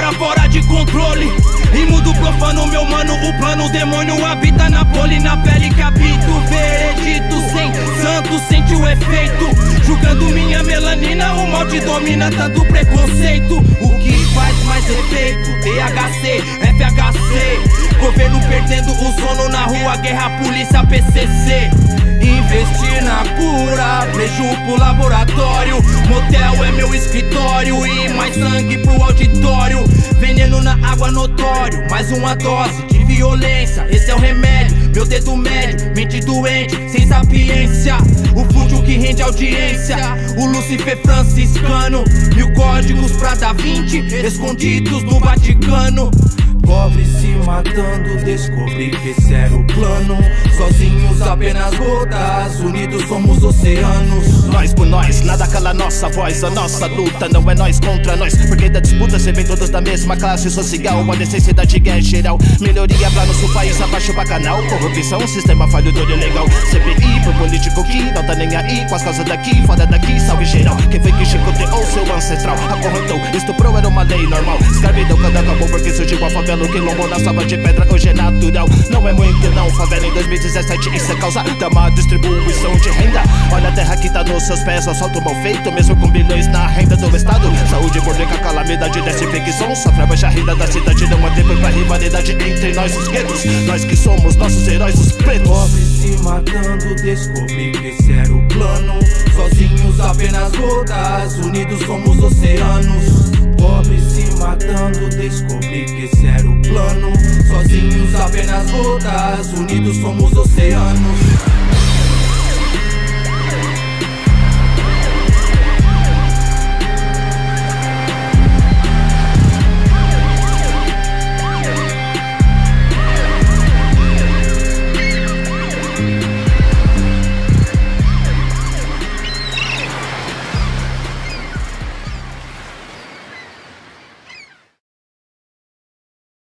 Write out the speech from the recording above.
tá fora de controle. Imundo profano, meu mano, o plano. O demônio habita na pole, na pele que habito. Veredito sem santo, sente o efeito. Julgando minha melanina, o mal te domina, tanto preconceito. O que faz mais efeito? THC, FHC. Governo perdendo o sono na rua, guerra, polícia, PCC. Investir na cura, preju pro laboratório. Motel é meu escritório e mais sangue pro auditório. Veneno na água notório, mais uma dose de violência. Esse é o remédio, meu dedo médio, mente doente, sem sapiência. O fútil que rende audiência, o Lúcifer franciscano. 1000 códigos pra Da Vinci, escondidos no Vaticano. Pobres se matando, descobri que esse era o plano. Sozinhos apenas gotas, unidos somos oceanos. Nós por nós, nada cala nossa voz. A nossa luta não é nós contra nós, porque da disputa cê vem todos da mesma classe social. A necessidade é geral, melhoria pra nosso país, abaixo bacanal. Corrupção, sistema falho todo ilegal. CPI pro político que não tá nem aí com as causas daqui, fora daqui, salve geral. Quem foi que chicoteou seu ancestral, acorrentou, estuprou, era uma lei normal. Escravidão quando acabou porque surgiu a favela. O quilombo na selva de pedra hoje é natural. Não é muito não, favela em 2017 isso é causa da má distribuição de renda. Olha a terra que tá nos seus pés, assalto mal feito, mesmo com bilhões na renda do estado. Saúde pública, calamidade dessa infecção. Sofre a baixa renda da cidade, não há tempo pra rivalidade entre nós os guetos. Nós que somos nossos heróis, os pretos. Pobres se matando, descobri que esse era o plano. Sozinhos apenas gotas, unidos somos oceanos. Pobres se matando, descobri que esse era o plano. Sozinhos apenas gotas, unidos somos oceanos.